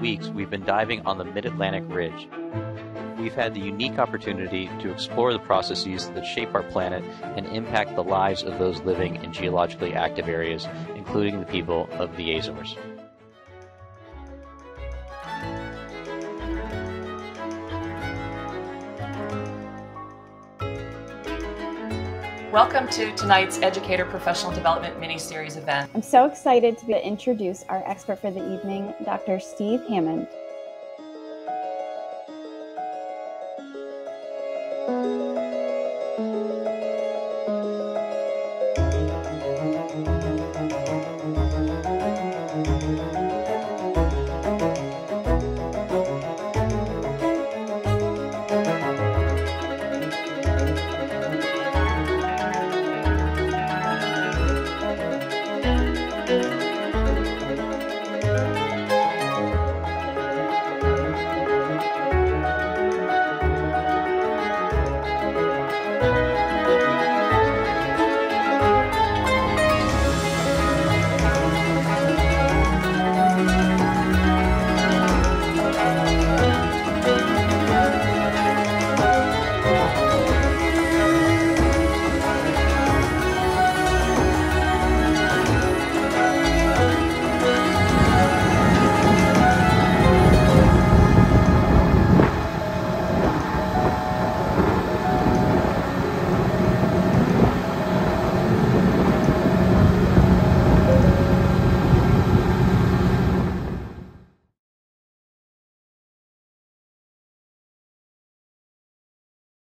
weeks, we've been diving on the Mid-Atlantic Ridge. We've had the unique opportunity to explore the processes that shape our planet and impact the lives of those living in geologically active areas, including the people of the Azores. Welcome to tonight's Educator Professional Development mini-series event. I'm so excited to introduce our expert for the evening, Dr. Steve Hammond.